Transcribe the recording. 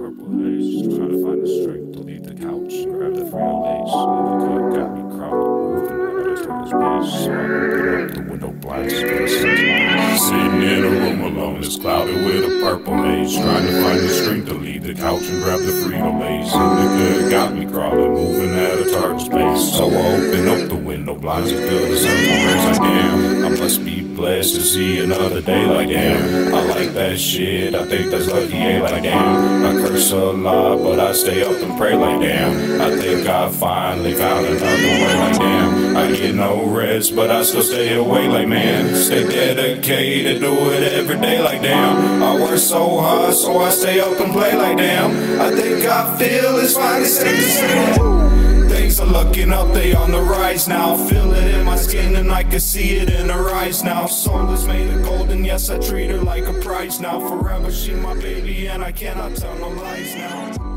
purple haze, trying to find the strength to leave the couch and grab the Frito Lays. And the cut got me crowded, moving at a turtle's pace. So I open up the window blinds to get a sense of peace. Sitting in a room alone, it's clouded with a purple haze, trying to find the strength to leave the couch and grab the Frito Lays. And the cut got me crawling, moving at a turtle's pace. So I open up the window blinds to feel the sense of peace. Like damn, I must be blessed to see another day. Like damn, I like that shit, I think that's lucky. Like damn, I curse a lot, but I stay up and pray. Like damn, I think I finally found another way. Like damn, I get no rest, but I still stay awake. Like man, stay dedicated, do it every day. Like damn, I work so hard, so I stay up and play. Like damn, I think I feel it's finally safe to say. Things are looking up, they on the rise now. Feel it in my skin and I can see it in her eyes now. Soul is made of gold and yes, I treat her like a prize now. Forever she my baby and I cannot tell no lies now.